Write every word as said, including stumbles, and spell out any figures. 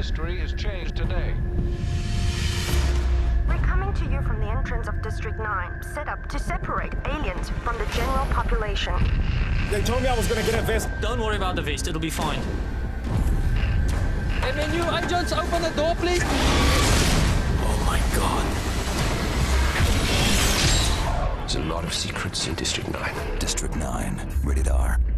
history is changed today. We're coming to you from the entrance of District nine, set up to separate aliens from the general population. They told me I was gonna get a vest. Don't worry about the vest, it'll be fine. Hey, man, you agents, open the door, please. Oh my god. There's a lot of secrets in District nine. District nine, rated R.